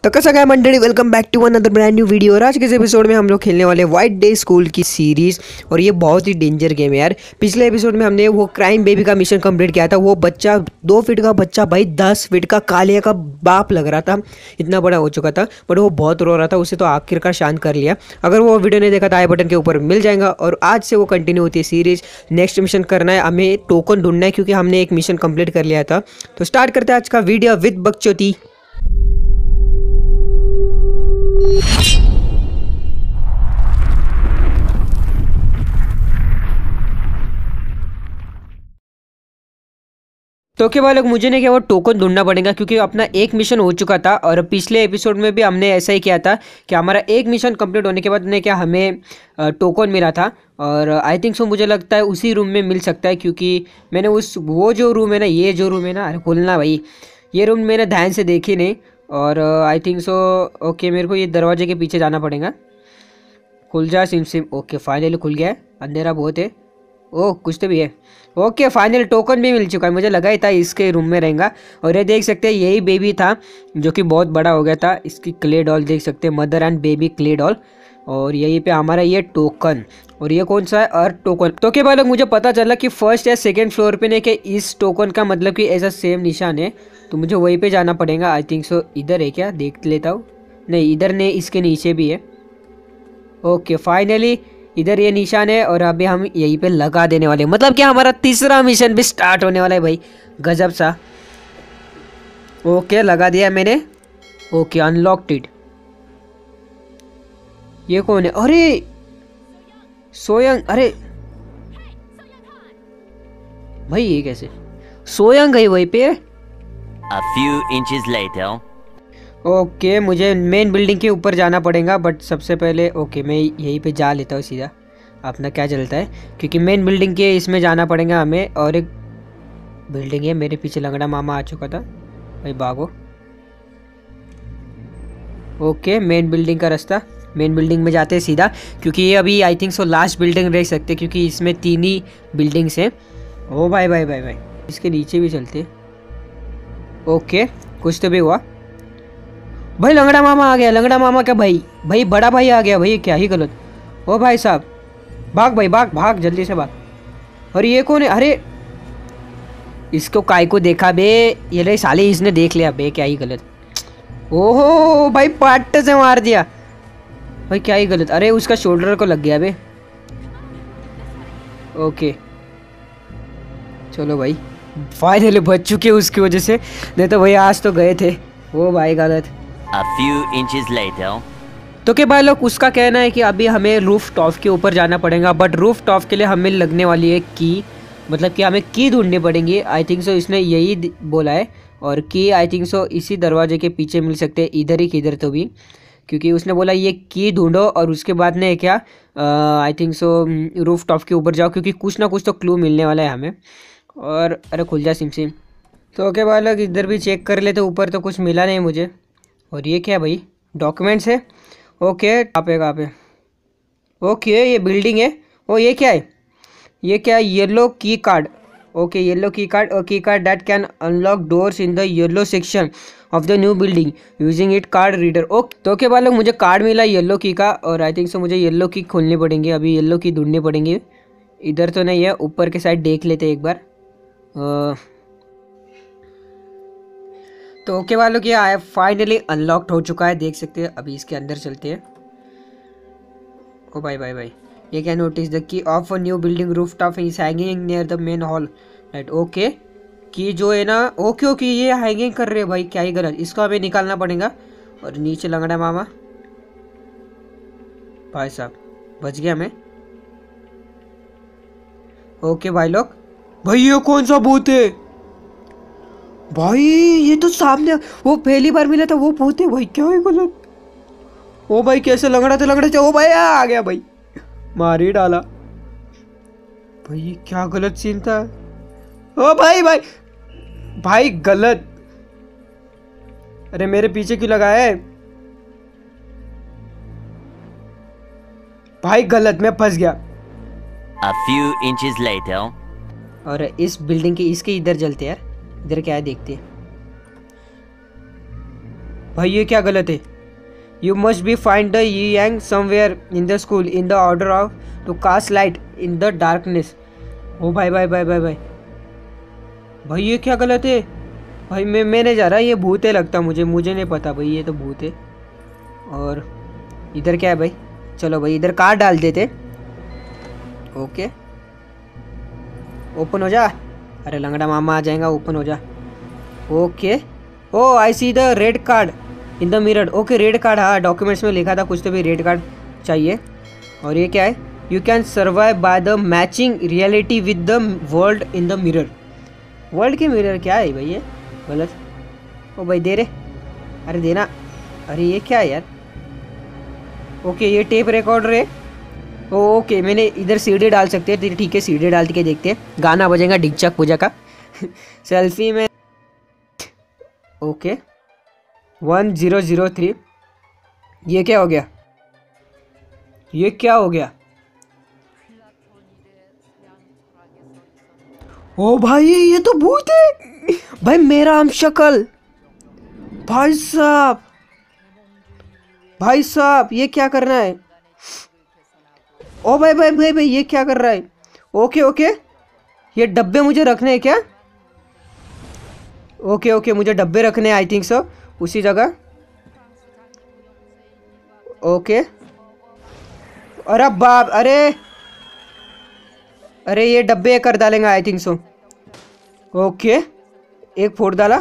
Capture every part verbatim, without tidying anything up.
तो कैसा गया मंडली, welcome back to another brand new video. और आज के इस एपिसोड में हम लोग खेलने वाले व्हाइट डे स्कूल की सीरीज़। और ये बहुत ही डेंजर गेम है यार। पिछले एपिसोड में हमने वो क्राइम बेबी का मिशन कंप्लीट किया था। वो बच्चा दो फीट का बच्चा भाई दस फीट का कालिया का बाप लग रहा था, इतना बड़ा हो चुका था। बट वो बहुत रो रहा था, उसे तो आखिरकार शांत कर लिया। अगर वो वीडियो नहीं देखा तो आई बटन के ऊपर मिल जाएगा। और आज से वो कंटिन्यू होती है सीरीज़। नेक्स्ट मिशन करना है, हमें टोकन ढूंढना है क्योंकि हमने एक मिशन कंप्लीट कर लिया था। तो स्टार्ट करते हैं आज का वीडियो विद बकचोदी। तो क्या भाई लोग, मुझे नहीं क्या वो टोकन ढूंढना पड़ेगा क्योंकि अपना एक मिशन हो चुका था। और पिछले एपिसोड में भी हमने ऐसा ही किया था कि हमारा एक मिशन कंप्लीट होने के बाद ने क्या हमें टोकन मिला था। और आई थिंक सो मुझे लगता है उसी रूम में मिल सकता है क्योंकि मैंने उस वो जो रूम है ना, ये जो रूम है ना, अरे खुलना भाई, ये रूम मैंने ध्यान से देखी नहीं। और आई थिंक सो ओके, मेरे को ये दरवाजे के पीछे जाना पड़ेगा। खुल जा सिम सिम। ओके फाइनली खुल गया है, अंधेरा बहुत है। ओह कुछ तो भी है। ओके फाइनल टोकन भी मिल चुका है, मुझे लगा ही था इसके रूम में रहेगा। और ये देख सकते हैं यही बेबी था जो कि बहुत बड़ा हो गया था। इसकी क्ले डॉल देख सकते हैं, mother and baby clay doll. और यहीं पे हमारा ये टोकन, और ये कौन सा है, अर्थ टोकन। तो क्या भाई लोग, मुझे पता चला कि फर्स्ट या सेकेंड फ्लोर पे नहीं कि इस टोकन का मतलब कि ऐसा सेम निशान है। तो मुझे वहीं पे जाना पड़ेगा। आई थिंक सो इधर है क्या, देख लेता हूँ। नहीं इधर नहीं, इसके नीचे भी है। ओके फाइनली इधर ये निशान है और अभी हम यहीं पे लगा देने वाले, मतलब कि हमारा तीसरा मिशन भी स्टार्ट होने वाला है भाई, गजब सा। ओके लगा दिया मैंने। Okay unlocked it. ये कौन है, अरे सोयंग। अरे भाई ये कैसे सोयंग गई वहीं पे। A few inches later. Okay मुझे मेन बिल्डिंग के ऊपर जाना पड़ेगा, बट सबसे पहले ओके मैं यहीं पे जा लेता हूँ सीधा, अपना क्या चलता है। क्योंकि मेन बिल्डिंग के इसमें जाना पड़ेगा हमें। और एक बिल्डिंग है, मेरे पीछे लंगड़ा मामा आ चुका था भाई, भागो। ओके मेन बिल्डिंग का रास्ता, मेन बिल्डिंग में जाते हैं सीधा क्योंकि ये अभी I think so last building रह सकते क्योंकि इसमें तीन ही बिल्डिंग्स हैं। ओ भाई भाई भाई भाई इसके नीचे भी चलते। ओके कुछ तो भी हुआ भाई। लंगड़ा मामा आ गया, लंगड़ा मामा का भाई, भाई बड़ा भाई आ गया भाई, क्या ही गलत। ओ भाई साहब भाग भाई, भाग भाग जल्दी से भाग। और ये कौन है, अरे इसको काय को देखा बे, ये ले साले इसने देख लिया बे, क्या ही गलत। ओहो भाई पाट्टे से मार दिया भाई, क्या ही गलत। अरे उसका शोल्डर को लग गया बे। ओके चलो भाई फाइनली बच चुके उसकी वजह से, नहीं तो भाई आज तो गए थे। ओ भाई गलत। A few inches later. तो क्या भाई लोग, उसका कहना है कि अभी हमें रूफ टॉप के ऊपर जाना पड़ेगा। बट रूफ टॉप के लिए हमें लगने वाली है की, मतलब कि हमें की ढूंढनी पड़ेगी। आई थिंक सो इसने यही बोला है। और की आई थिंक सो इसी दरवाजे के पीछे मिल सकते हैं, इधर ही किधर तो भी, क्योंकि उसने बोला ये की ढूंढो और उसके बाद ने क्या I think so roof top के ऊपर जाओ क्योंकि कुछ ना कुछ तो क्लू मिलने वाला है हमें। और अरे खुल जा सिम सिम। तो ओके भाई लोग इधर भी चेक कर लेते, ऊपर तो कुछ मिला नहीं मुझे। और ये क्या भाई, डॉक्यूमेंट्स है। ओके कहाँ पे कहाँ पे, ओके ये बिल्डिंग है। ओ ये क्या है, ये क्या है, yellow key card. Okay yellow key card, और key card that can unlock doors in the yellow section of the new building using it card reader. Okay तो ओके भाई लोग, मुझे कार्ड मिला येलो की का। और आई थिंक सो मुझे येलो की खोलनी पड़ेंगी, अभी येलो की ढूंढनी पड़ेंगी। इधर तो नहीं है, ऊपर के साइड देख लेते एक बार। आ, तो ओके वालों की आया फाइनली अनलॉक्ड हो चुका है, देख सकते हैं। अभी इसके अंदर चलते हैं। ओ भाई भाई भाई ये क्या, notice the key of a new building roof top is hanging near the main hall right. Okay key जो है ना, ओके ओके ये हैंगिंग कर रहे हैं भाई, क्या ही गलत। इसको हमें निकालना पड़ेगा। और नीचे लंगड़ा मामा भाई साहब बच गया मैं। ओके भाई लोग, भाई ये कौन सा भूत है भाई, ये तो सामने वो पहली बार मिला था वो भूत है भाई, क्या है गलत। ओ भाई कैसे लंगड़ा थे लंगड़े थे। ओ भाई आ गया भाई, मार ही डाला भाई, ये क्या गलत सीन था। ओ भाई भाई भाई गलत, अरे मेरे पीछे क्यों लगा है भाई, गलत, मैं फंस गया। A few inches later. और इस बिल्डिंग के इसके इधर जलते यार, इधर क्या है देखते हैं। भाई ये क्या गलत है? You must be find the yang somewhere in the school in the order of to cast light in the darkness. ओ भाई भाई भाई भाई भाई भाई ये क्या गलत है? भाई मैं मैं नहीं जा रहा, ये भूत है लगता मुझे मुझे नहीं पता भाई, ये तो भूत है। और इधर क्या है भाई? चलो भाई इधर कार डाल देते। ओके ओपन हो जा। अरे लंगड़ा मामा आ जाएगा, ओपन हो जा। Okay oh I see the red card in the mirror. Okay red card, हाँ डॉक्यूमेंट्स में लिखा था कुछ तो भी रेड कार्ड चाहिए। और ये क्या है? You can survive by the matching reality with the world in the mirror. World के मिरर क्या है भाई? ये गलत। ओ भाई दे रे, अरे देना। अरे ये क्या है यार? ओके ये टेप रिकॉर्डर है। ओके मैंने इधर सीडी डाल सकते हैं, ठीक है सीडी डाल के देखते हैं, गाना बजेगा डिगचक पूजा का। सेल्फी में okay one zero zero three. ये क्या हो गया? ये क्या हो गया? ओ भाई ये तो भूत है भाई, मेरा हम शक्ल। भाई साहब भाई साहब ये क्या करना है? ओ भाई भाई भाई भाई ये क्या कर रहा है? ओके ओके ये डब्बे मुझे रखने हैं क्या? ओके ओके मुझे डब्बे रखने हैं आई थिंक सो उसी जगह। ओके अरे बाप, अरे अरे ये डब्बे कर डालेंगे आई थिंक सो। ओके एक फोड़ डाला।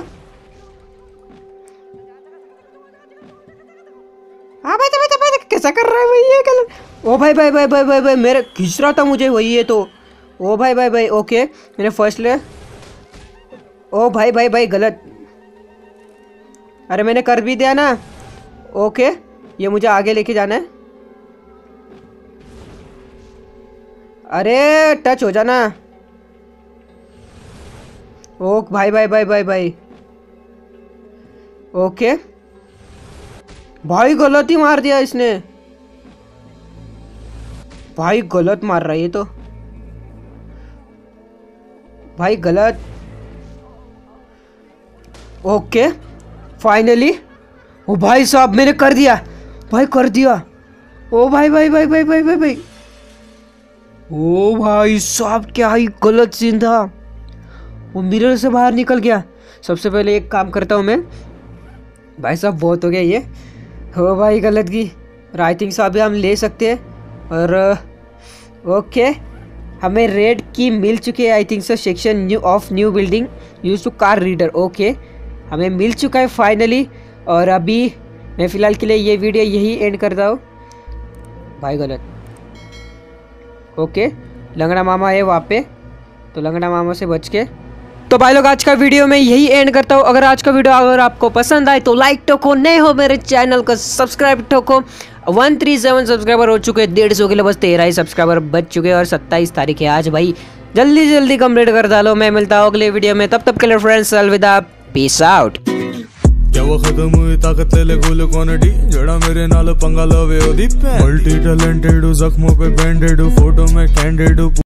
हाँ भाई भाई भाई कैसा कर रहा है भाई ये कलर? ओ भाई भाई भाई भाई भाई भाई मेरे खींच रहा था मुझे वही ये तो। ओ भाई भाई भाई ओके मैंने फर्स्ट ले। ओ भाई भाई भाई गलत। अरे मैंने कर भी दिया ना। ओके ये मुझे आगे लेके जाना है। अरे टच हो जाना। ओ भाई भाई भाई भाई भाई ओके भाई गलत ही मार दिया इसने। भाई गलत मार रहा है ये तो भाई गलत। ओके फाइनली ओ भाई साहब मैंने कर दिया भाई, कर दिया। ओ भाई भाई भाई भाई भाई भाई भाई ओ भाई साहब क्या ही गलत सीन था। वो मिरर से बाहर निकल गया। सबसे पहले एक काम करता हूँ मैं। भाई साहब बहुत हो गया ये। हो भाई गलत की आई थिंक सो अभी हम ले सकते हैं। और ओके हमें रेड की मिल चुकी है I think so. Section new of new building use to car reader. Okay हमें मिल चुका है फाइनली। और अभी मैं फ़िलहाल के लिए ये वीडियो यही एंड करता हूँ। भाई गलत। ओके लंगड़ा मामा है वहाँ पे, तो लंगड़ा मामा से बच के। तो भाई लोग आज का वीडियो मैं यही एंड करता हूँ। अगर आज का वीडियो अगर आपको पसंद आए तो लाइक ठोको, नए हो मेरे चैनल को सब्सक्राइब ठोको। वन थ्री सेवन सब्सक्राइबर हो चुके हैं, डेढ़ सौ के लिए बस तेरह ही सब्सक्राइबर बच चुके हैं। और सत्ताईस तारीख है आज भाई, जल्दी जल्दी कंप्लीट कर डालो। मैं मिलता हूँ अगले वीडियो में, तब तक के लिए फ्रेंड्स अलविदा, पीस आउट। क्या वो खत्म हुई ताकत ले गोल क्वांटिटी जड़ा मेरे नाल पंगा लवे ओदी पे मल्टी टैलेंटेड जख्मों पे बैंडेड फोटो में कैंडेड।